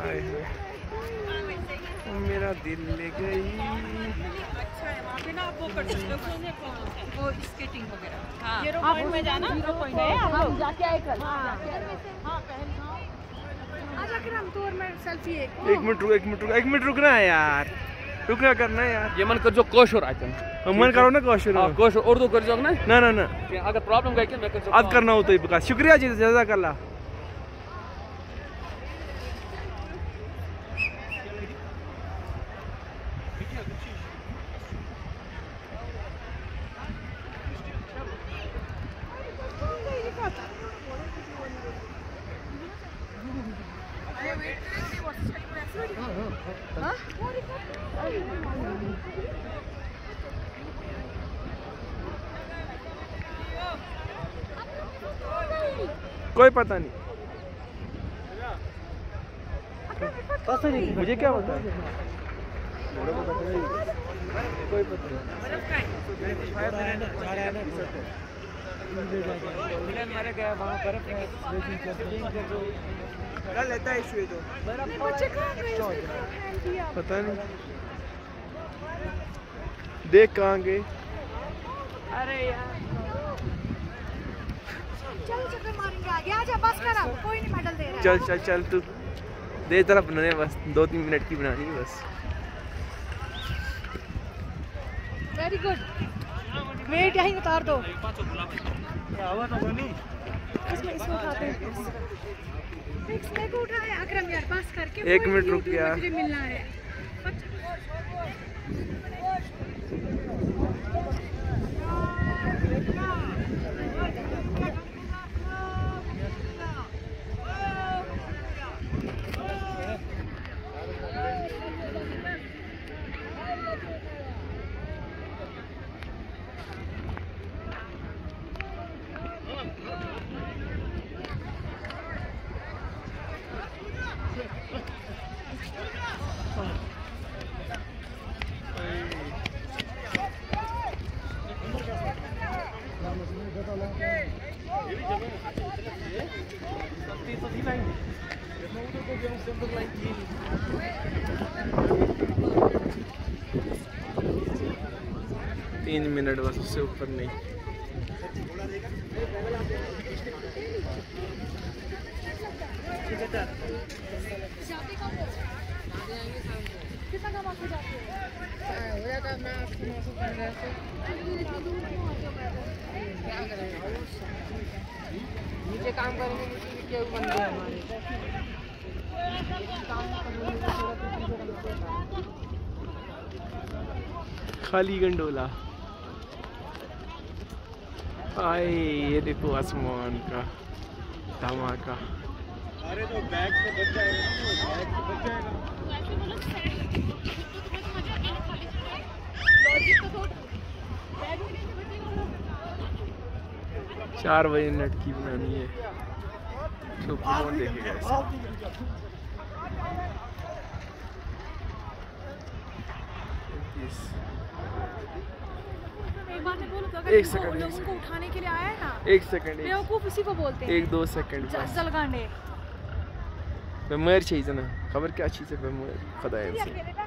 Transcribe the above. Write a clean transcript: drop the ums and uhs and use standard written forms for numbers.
हाय मेरा दिल ले गई। अच्छा है वहाँ पे ना, आप वो कर सकते हो, वो स्केटिंग वगैरह। हाँ जीरो पॉइंट में जाना, हम जाके आए कल। हम तो और मैं सेल्फी एक मिनट रुकना है यार, रुकना करना है यार। ये मन कर जो कोशर आते मन करो ना कोशर। कोशर उर्दू कर जो ना ना अगर प्रॉब्लम गई कि मैं कर आज करना हो तो ही। शुक्रिया जी, जज़ाकल्लाह। कोई पता नहीं, मुझे क्या पता है, कोई पता नहीं, पता नहीं देख कहाँ गए। अरे यार चलो चक्कर मारेंगे आगे, आजा बस कर, अब कोई नहीं मेडल दे रहा है। चल तू दे तरफ बनाने, बस 2-3 मिनट की बनानी है बस। वेरी गुड, वेट यहीं उतार दो। इसमें उठाते हैं, इसमें को उठाया अकरम यार, बस करके 1 मिनट रुक गया, मुझे मिलना है। तीन मिनट बस, उससे ऊपर नहीं। नीचे काम करेंगे, नीचे बंदे हमारे खाली गंडोला। आए ये देखो आसमान का धमाका। अरे तो बैग से बच जाएगा ना, बैग से बच जाएगा। 4 बजे नेट की बनानी है, तो कौन देखेगा ऐसा। एक सेकंड, उनको उठाने के लिए आया है ना, 1 सेकंड, बेवकूफ इसी को बोलते हैं। 1-2 सेकंड जलगांडे मैं मर चाहिए ना, खबर क्या चीज़ है, मैं खुदा है।